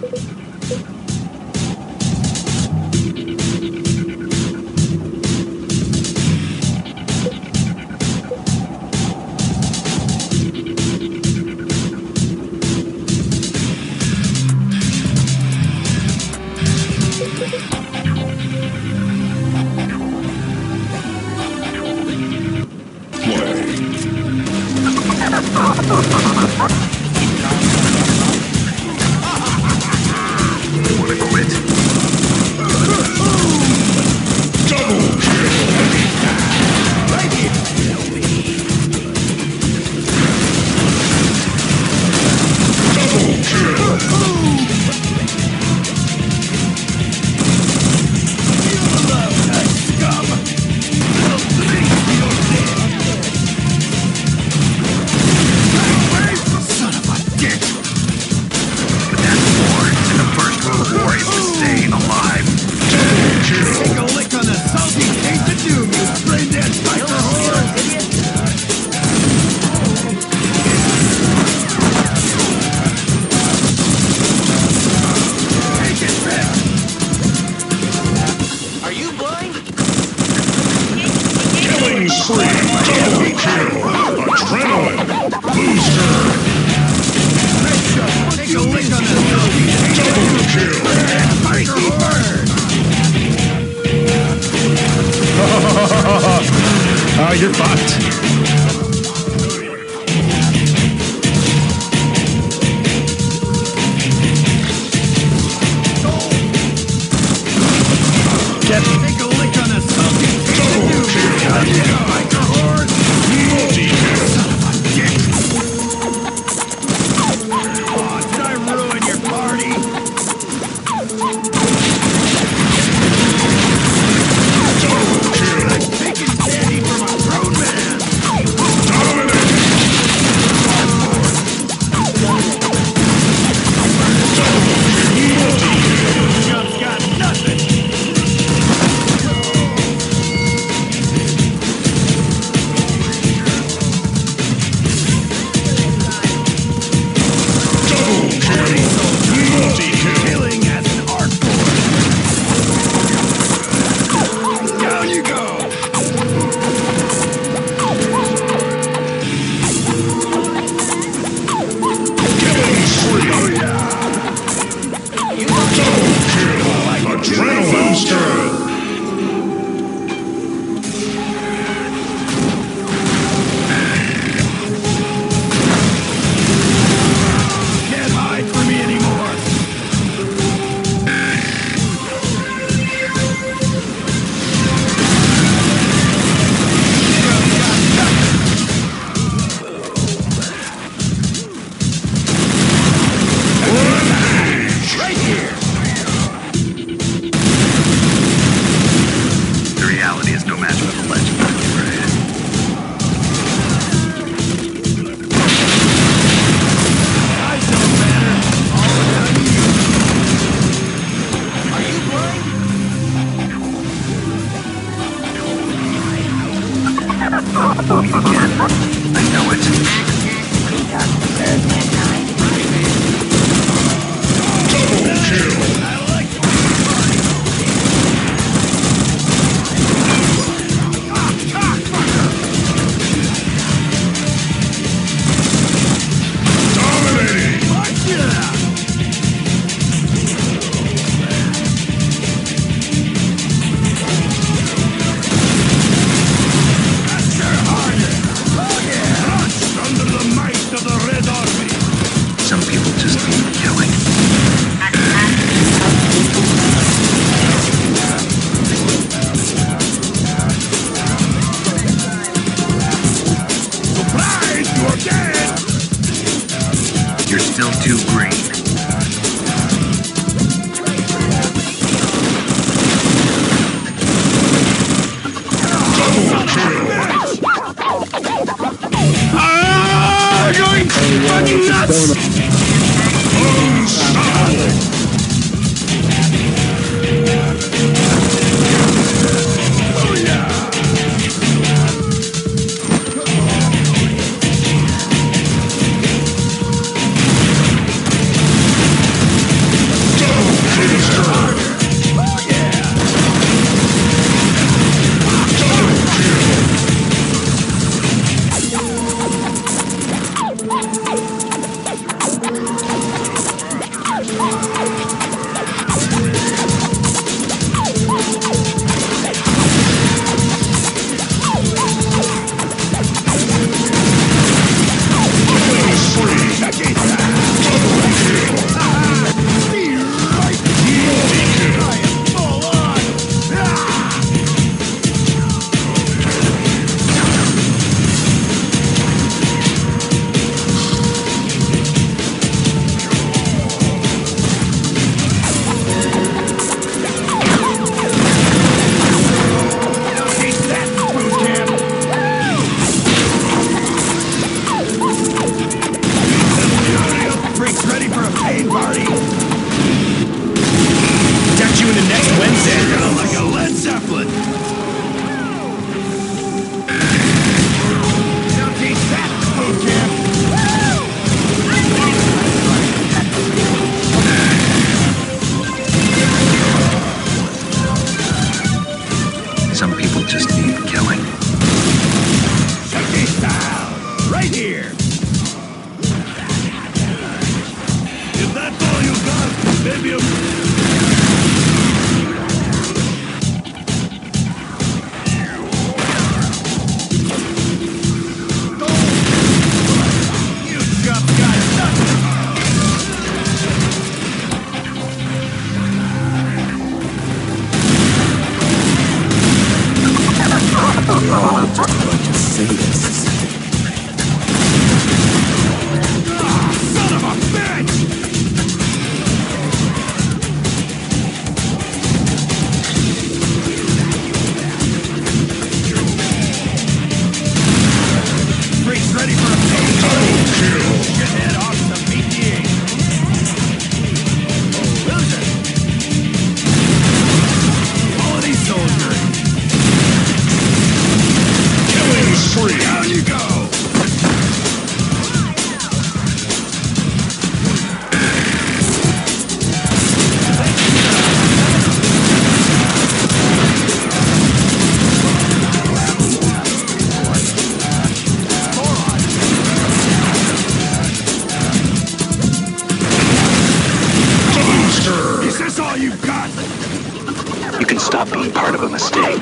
Oh, you're fucked. Get take a lick on a salty. Son of a dick. Oh, did I ruin your party? I'm taking candy from a grown man. Just got nothing. Killing as an art form. Down you go. Killing spree. Oh, yeah. Double kill. Adrenaline stir. Can't hide from me anymore. Right here. The reality is no match for the legend, right? I don't matter. All about you. Are you blind? I know it. Double kill. I like Dominating. Watch it out. Faster, harder. Oh yeah. Crushed under the might of the Red Army. Some people just need killing. Surprise, you're dead. You're still too green. Double kill. Ah, going fucking nuts. Unstoppable. Oh yeah. yelling. Chucky style! Right here! If that's all you got, maybe You just got nothing! Just a bunch of sadists. Son of a bitch! Freaks ready for a double kill! Shithead off the PTA! Loser! Quality soldier! Killing spree. Down you go! Monster. Is this all you've got? You can stop being part of a mistake.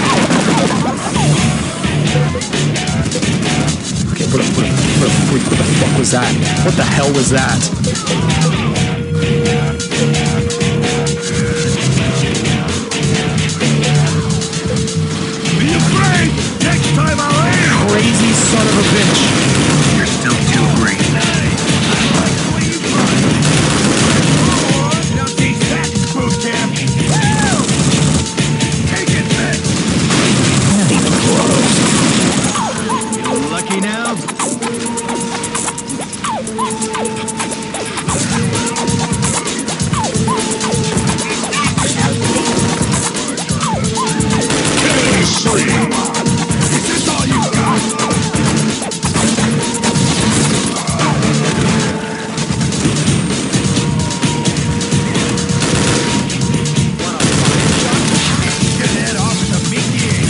Okay, what the fuck was that? What the hell was that? Be afraid! Next time I'll aim! Crazy son of a bitch. You're still too green. Now teach that boot camp! Take it, bitch! Lucky now? Killing spree. Is this all you got? Shithead off the PTA!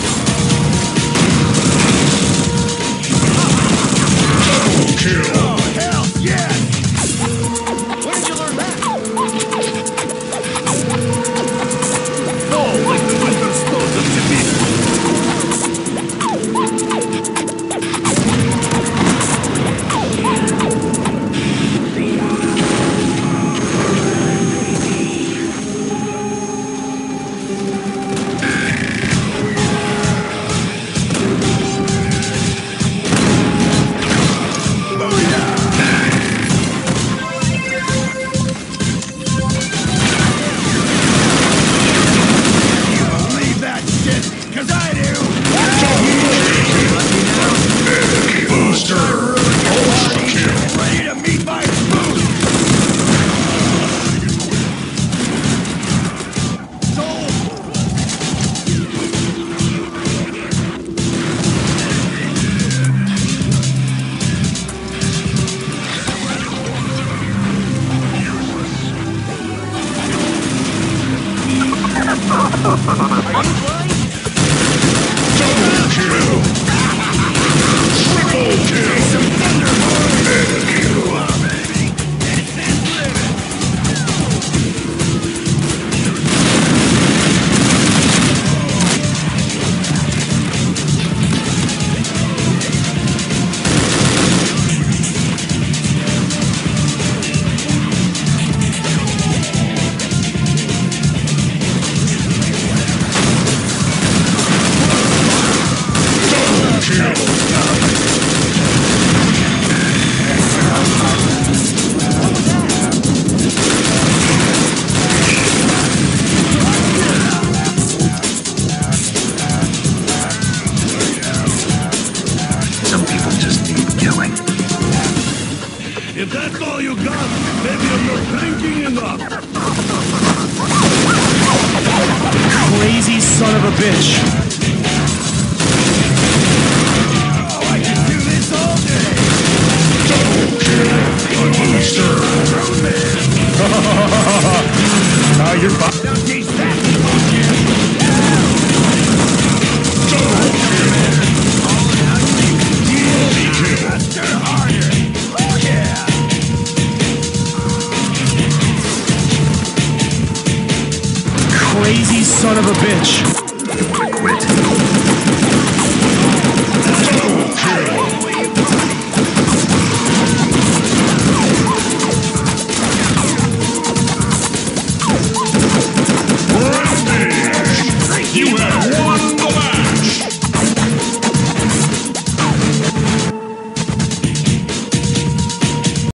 Double kill. Oh, hell yes! Where did you learn that? Oh, like the winter stones of Tibet! Believe that shit, 'cause I do! Booster. Ultra kill. Ready to meet my food! Double kill. Triple kill. Some thunder, Mega kill. Double kill. Some people just need killing. If that's all you got, maybe I'm not thinking enough! Crazy son of a bitch.